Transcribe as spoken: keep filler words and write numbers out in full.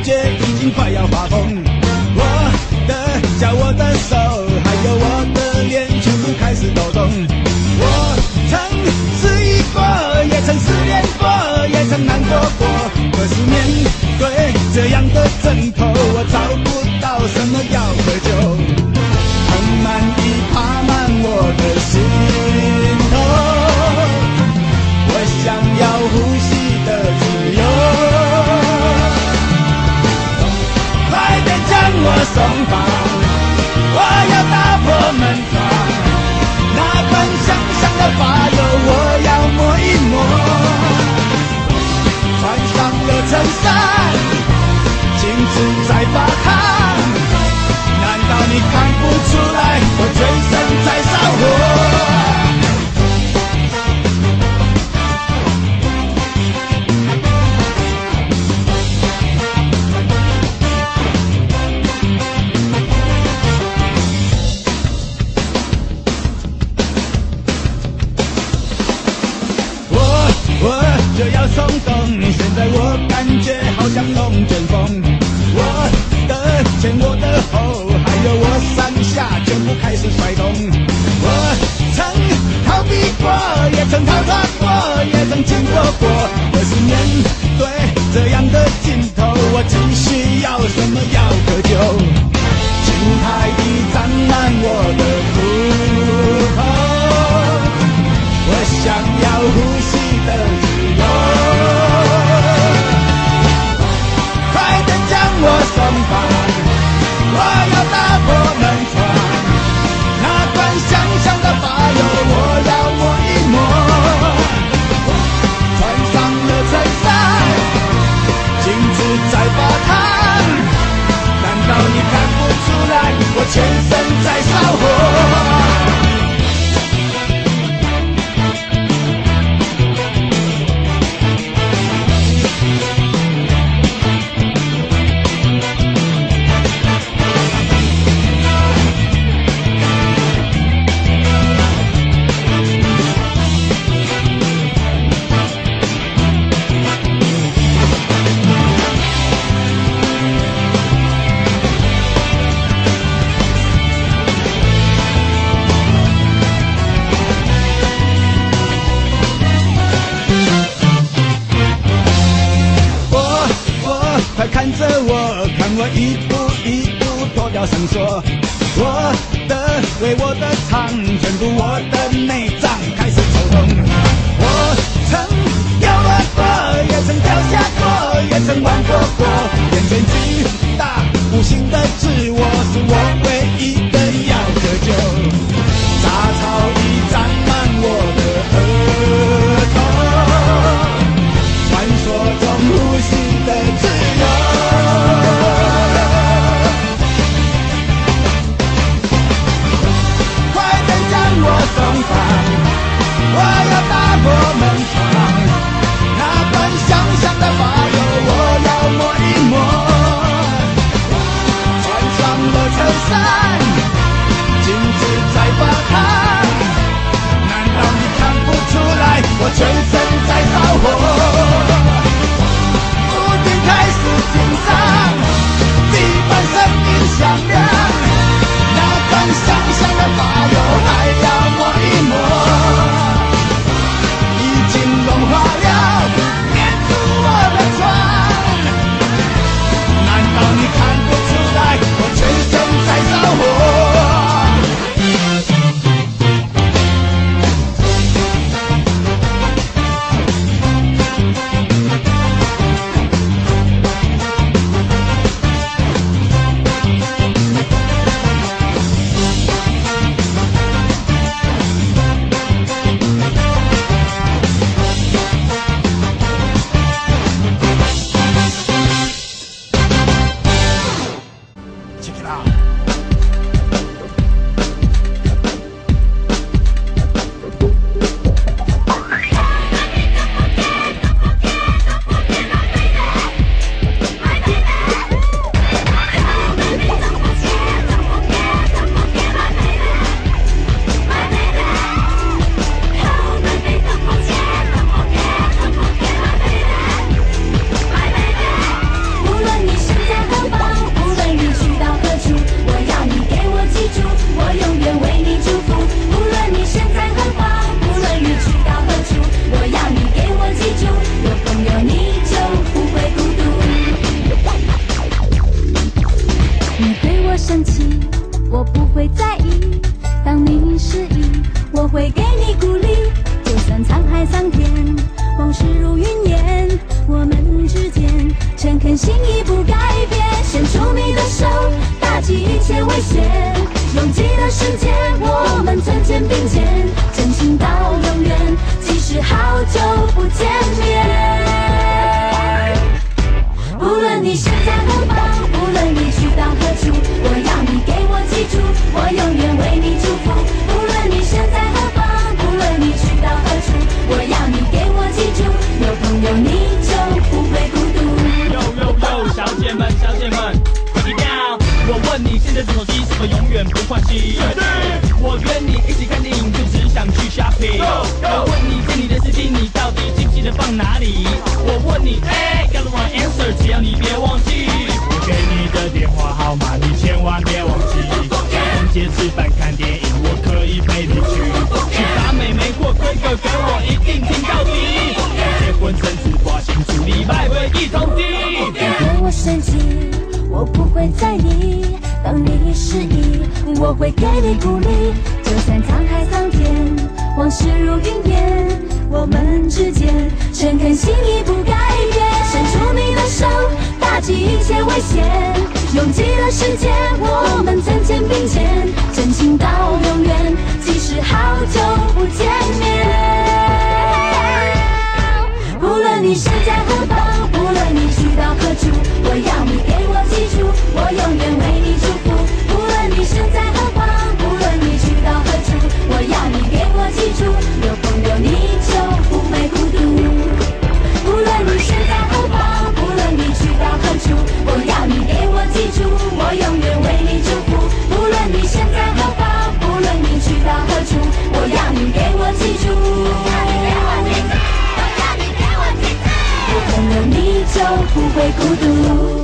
觉已经快要发疯。我的脚、我的手，还有我的脸，全部开始抖动。我曾失忆过，也曾失恋过，也曾难过过。可是面对这样的阵头，我找不到什么药可救。藤蔓已爬满我的心头，我想要呼吸的自由。快点将我松绑，我要打破门窗。那段想象的发油，我要摸一摸。穿上了衬衫，镜子在发烫。难道你看不出来，我全身在烧火？我我就要松动，现在我感觉好像龙卷风。我的前，我的后，还有我上下，全部开始甩动。我曾逃避过，也曾逃脱过，也曾经过过。可是面对这样的镜头，我只需要什么药可救？青苔已沾满我的骨头，我想要呼吸的自由。我松绑，我要打破门窗。那段想象的发油，我要摸一摸。穿上了衬衫，镜子在发烫。难道你看不出来，我全身在烧火？看着我，看我一步一步脱掉绳索，我的对我的唱，全部我的内脏开始抽动。我曾掉落过，也曾掉下过，也曾玩过过。面对巨大无形的自我，是我唯一的药可救。杂草已沾满我的额头，传说中呼吸的自由。快点将我松绑， 肯心意不改变，伸出你的手，打击一切危险。拥挤的世界，我们曾肩并肩，真情到永远，即使好久不见面。无论你身在何方，无论你去到何处，我要你给我记住，我永远为你祝福。无论你身在何方，无论你去到何处，我要你给我记住，有朋友你就不会孤独。 哟哟哟，小姐们，小姐们 ，Break it down。我问你现在这手机是否永远不换新？我约你一起看电影，就只想去 shopping。我问你借你的 C D， 你到底记不记得放哪里？我问你，哎 ，got one answer， 只要你别忘记。我给你的电话号码，你千万别忘记。逛街吃饭看电影，我可以陪你去。去把妹妹或哥哥跟我一定听到底。结婚生子挂新竹，礼拜会一同地。 别对我生气，我不会在意。当你失意，我会给你鼓励。就算沧海桑田，往事如云烟，我们之间诚恳心意不改变。伸出你的手，打击一切危险。拥挤的世界，我们曾肩并肩，真情到永远，即使好久不见面。无论你身在何方，无论你去到何处，我要你给我记住，我永远为你祝福。无论你身在何方，无论你去到何处，我要你给我记住，有朋友你就不会孤独。无论你身在何方，无论你去到何处，我要你给我记住，我永远为你祝福。无论你身在何方，无论你去到何处，我要你给我记住，有朋友你就不会孤独。